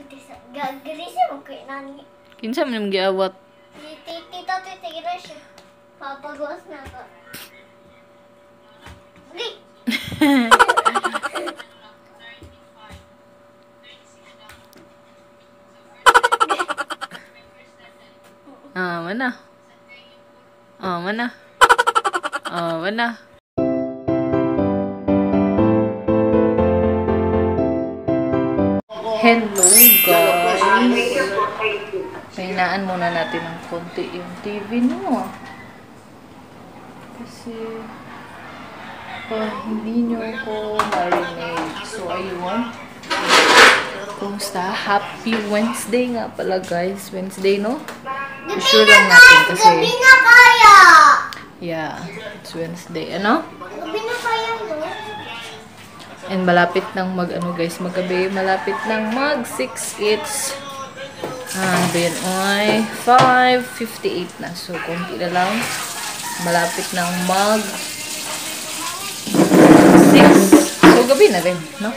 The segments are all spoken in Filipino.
Gagrisi mo kay nani. Kinsa man giawat? Tita gira siya. Papagawas na ka. Mana? Mana? Mana? Hello guys! Pahinaan muna natin ng konti yung TV nyo. Kasi hindi nyo ko marinig. So ayun. Kumusta? Happy Wednesday nga pala guys. Wednesday no? Sure lang natin kasi Gabi na kaya! yeah, it's Wednesday. Ano? Gabi na kaya no? And malapit nang guys, maggabi, malapit nang mag 6 it's and then ay 5:58 na. So konti na lang. Malapit nang mag 6. So gabi na rin, no?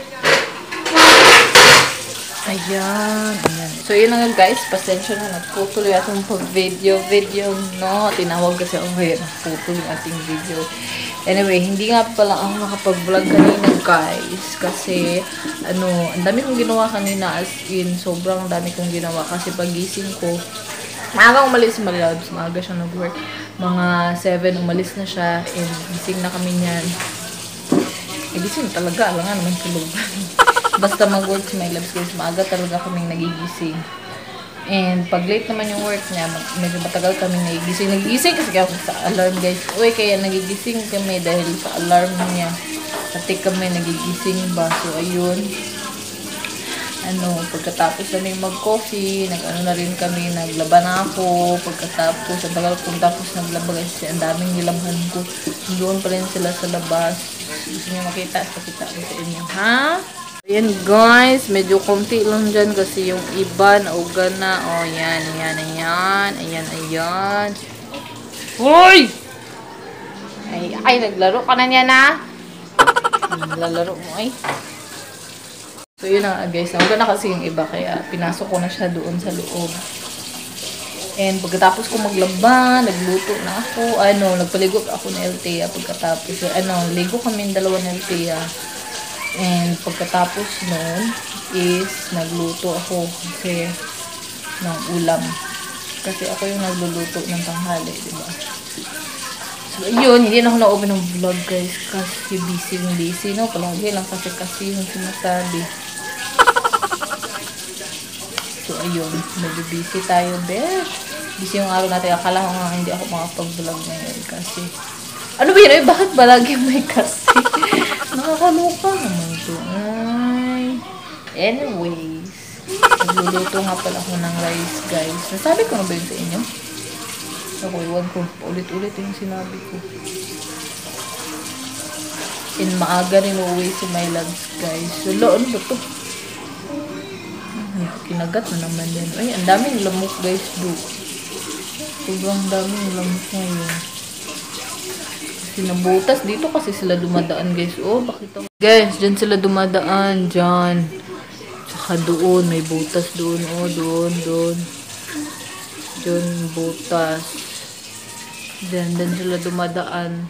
Ayan. So yun lang guys, pasensya na, nagputuloy atong pag-video, no? Tinawag kasi ako ngayon, nagputuloy ating video. Anyway, hindi nga pala ako nakapag-vlog kanina guys, kasi ang dami kong ginawa kanina, as in, sobrang dami kong ginawa kasi pagising ko, maaga umalis si Malabs, maaga siya nag-work, mga 7 umalis na siya, and gising na kami niyan. Gising talaga, alam nga naman tulog. Basta mag-work si Malabs guys, maaga talaga kaming nagigising. And pag late naman yung work niya, medyo matagal kami nagigising. Nagigising kasi ako sa alarm guys. Uy, kaya nagigising kami dahil sa alarm niya. Pati kami nagigising ba. So, ayun. Pagkatapos namin mag-coffee, na rin kami, naglaba na ako. Pagkatapos, ang tagal kong tapos naglaba guys. Ang daming nilabhan ko. Doon pa rin sila sa labas. Gusto niyo makita? Pakita ko sa inyo. Ha? Ayan guys, medyo konti lang dyan kasi yung iba nauga na. Oh, yan. Ayan. Hoy! Ay, naglaro ka na niya na. Naglalaro mo ay. So yun na guys, nauga na kasi yung iba kaya pinasok ko na siya doon sa loob. And pagkatapos ko maglaba, nagluto na ako. Nagpaligo ako na Althea pagkatapos. Ligo kami dalawa na Althea. And pagkatapos nun is nagluto ako kasi ng ulam. Kasi ako yung nagluluto ng tanghali, diba? So, yun, hindi na ako na-open ng vlog guys kasi busy, no? Palagi lang kasi yung sinasabi. So, ayun, medyo busy tayo, besh. Busy yung araw natin. Akala ko nga hindi ako makapag-vlog ngayon kasi ano ba yun? Bakit ba lagi may kasi? Nakakaluka naman ito. Anyways, nagluluto nga pala ako ng rice, guys. Nasabi ko na ba yun sa inyo? Ako, iwan ko. Ulit-ulit yung sinabi ko. In maaga rin uuwi si my loves, guys. So, ano ba ito? Kinagat na naman yan. Ay, ang daming lamok, guys, sobrang daming lamok ngayon. Sinabutas dito kasi sila dumadaan guys. Oh, bakit ako? Guys, dyan sila dumadaan. Dyan. Tsaka doon. May butas doon. Oh, doon. Dyan, butas. Dyan sila dumadaan.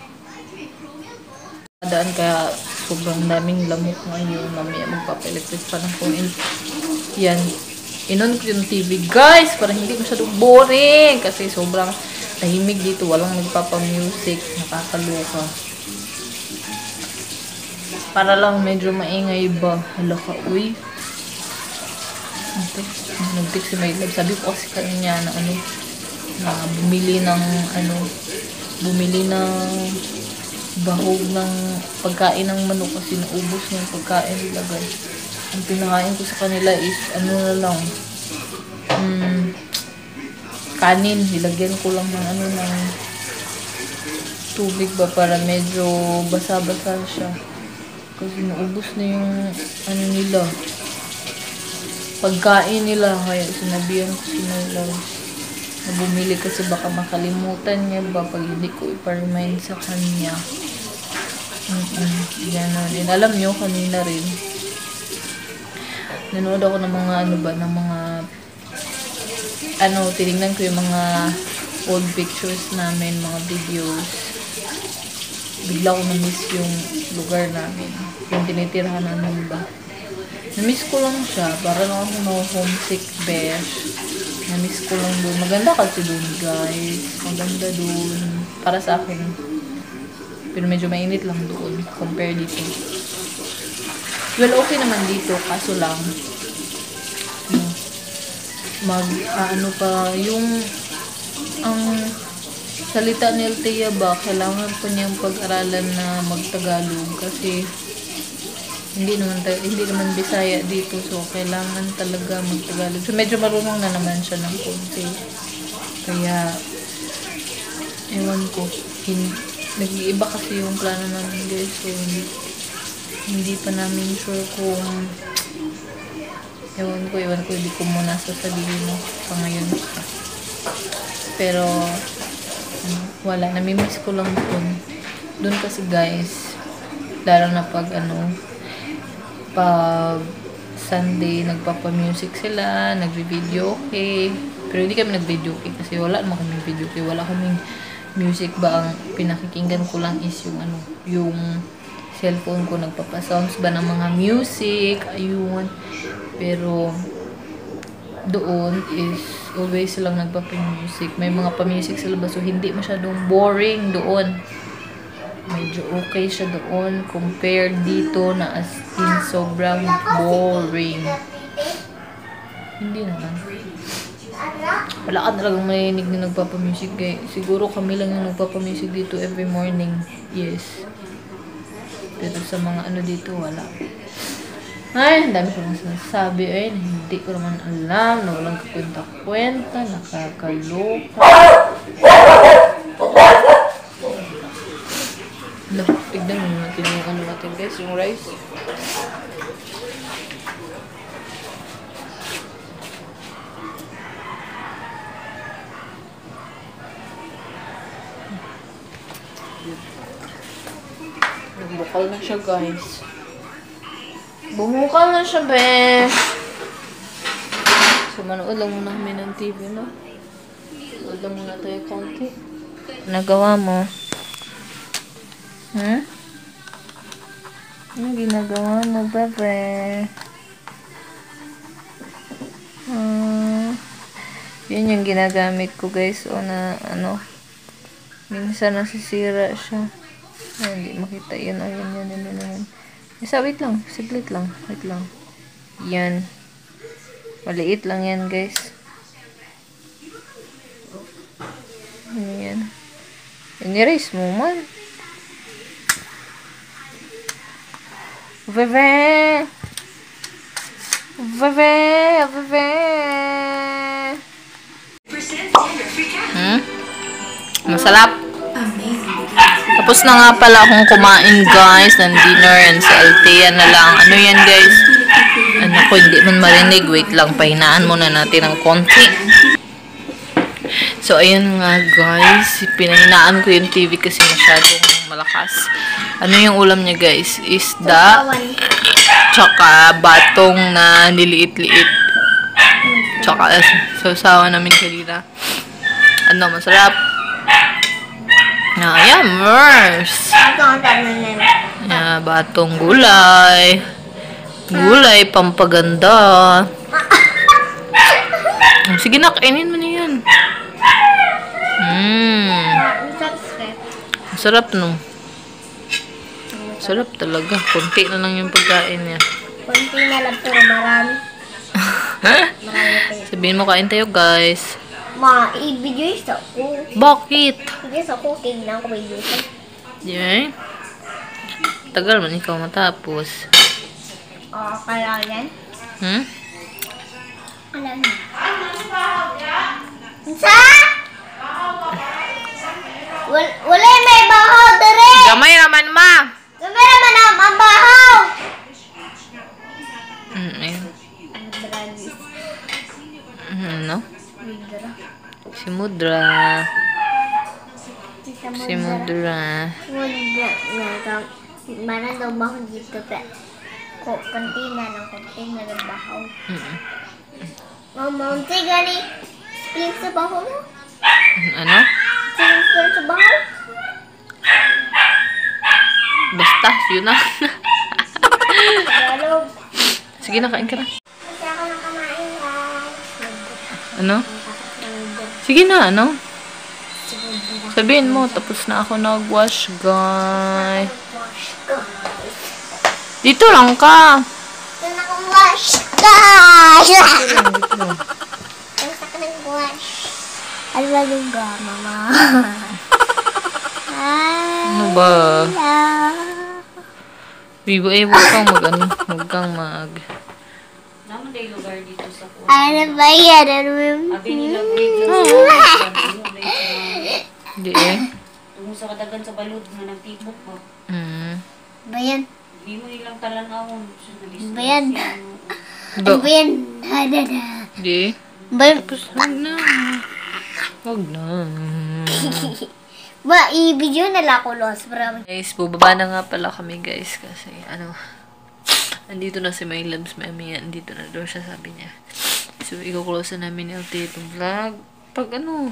Kaya sobrang daming lamok ngayon. Mamaya magpapaelectric pa ng phone. Yan. Inon ko yung TV guys. Para hindi masyadong boring. Kasi sobrang tahimik dito, walang nagpapa-music, nakakaloka. Para lang medyo maingay ba. Hala ka, uy. Nag-text si my love. Sabi ko kasi kanya na na bumili ng bahog ng pagkain ng manok kasi naubos na yung pagkain nila guys. Ang pinakain ko sa kanila is na lang. Kanin, nilagyan ko lang ng ng tubig ba para medyo basa-basa siya. Kasi naubos na yung nila. Pagkain nila. Kaya sinabihan ko si Nila na bumili kasi baka makalimutan niya ba pag hindi ko ipa-remind sa kanya. Yan na din. Alam nyo, kanina rin. nanood ako ng mga ano ba, ng mga tinignan ko yung mga old pictures namin, mga videos. Bigla ko na-miss yung lugar namin. Yung tinitirhan namin ba. Na-miss ko lang siya. Para lang ako homesick, besh. Na-miss ko lang doon. Maganda kasi doon, guys. Maganda doon. Para sa akin. Pero medyo mainit lang doon. Compare dito. Well, okay naman dito. Kaso lang, yung ang salita ni Althea ba, kailangan pa niyang pag-aralan na mag-Tagalog kasi hindi naman Bisaya dito, so kailangan talaga mag-Tagalog. So medyo marunong na naman siya ng konti. Kaya ewan ko, nag-iiba kasi yung plano namin, guys. So hindi pa namin sure kung ewan ko, hindi ko muna sasabihin mo sa ngayon. Pero, wala, namimiss ko lang doon kasi, guys, lalo na pag Sunday, nagpapa-music sila, nagvi-video okay. Pero hindi kami nag-video okay kasi wala naman kami video okay. Wala kaming music ba, ang pinakikinggan ko lang is yung cellphone ko, nagpapa-sounds ba ng mga music, ayun. Pero doon is always silang nagpapa-music. May mga pa-music sila ba, so hindi masyadong boring doon. Medyo okay siya doon compared dito na as in sobrang boring. Hindi naman. Wala ka talagang marinig na nagpapa-music, guys. Siguro kami lang yung nagpapa-music dito every morning. Yes. Pero sa mga dito, wala. Ay, ang dami ko lang sinasabi. Ay, hindi ko naman alam. Na walang kakwenta-kwenta. Nakakaloka. Tignan mo natin yung natin, guys. Yung rice. Nagbukal na siya, guys. Bumukal na siya, besh. So, manood lang muna kami ng TV, no? Manood lang muna tayo konti. Nagawa mo? Ano ginagawa mo, bebe? Yun yung ginagamit ko, guys. O na, minsan nasisira siya. Ay, hindi makita yun. Yan. Isa, wait lang. Siglit lang. Wait lang. Yan. Maliit lang yan, guys. Yan. Ini-erase mo man. Veve! Masarap. Tapos na nga pala akong kumain, guys, ng dinner, and sa Althea na lang. Ano yan, guys? Ako, hindi man marinig. Wait lang, pahinaan muna natin ng konti. So, ayun nga, guys. Pinahinaan ko yung TV kasi masyadong malakas. Ano yung ulam niya, guys? Isda. Tsaka batong na niliit-liit. Tsaka sausawa namin kanina. Masarap. Yummers! Batong gulay. Gulay, pampaganda. Sige na, kainin mo na yan. Sarap, no? Sarap talaga. Kunti na lang yung pagkain niya. Kunti na lang, pero marami. Sabihin mo, kain tayo, guys. I-video sa ko. Bakit? Video sa cooking na ako may video. Yan. Tagal man ikaw matapos. Kaya yan? Ano na? Sa? Wala may bahaw dere. Gamay naman, ma. Gamay naman ang bahaw. No? Si Mudra. Mana daw bahaw dito pa. kantina ng kantina ng bahaw. Mm. Mamunti gani. Spring sa bahaw mo? Ano? Spring sa bahaw? Basta, yun na. Galog. Sige na, kain ka na. Kasi ako nakamain Ano? Sige na, ano? Sabihin mo, tapos na ako nag-wash, guys. Dito lang ka. Ito na akong wash. Guys! Dito lang. Tapos ako nag-wash. Ano ba yung mama? Ano ba? Bibo, huwag kang mag-ano. Huwag kang mag... Naman day lugar dito sa kuha. Ano ba yan? Ano ba yung... Abi nila grade lang sa Hindi eh. tungo sa kadagan sa balod nga nagtipok ba. Ba yan? Hindi mo nilang talanawon. Ba yan? Ba? Ba yan? Hadada. Hindi. Ba yan? Huwag na. Huwag na. Ba, i-video na lang ako, Los. Guys, bubaba na nga pala kami, guys. Kasi, ano, andito na si My Labs, mami. Andito na doon siya, sabi niya. So, i-close na namin yung itong vlog. Pag ano,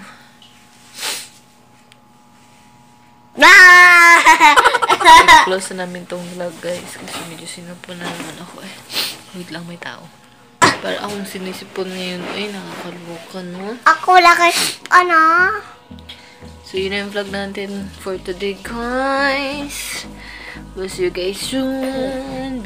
i-close na namin tong vlog, guys. Kasi medyo sinupon na naman ako eh. Wait lang, may tao. Para akong sinisipon ngayon. Ay, nakakaloka, no? Ako lang ano? So, yun na yung vlog natin for today, guys. We'll see you guys soon.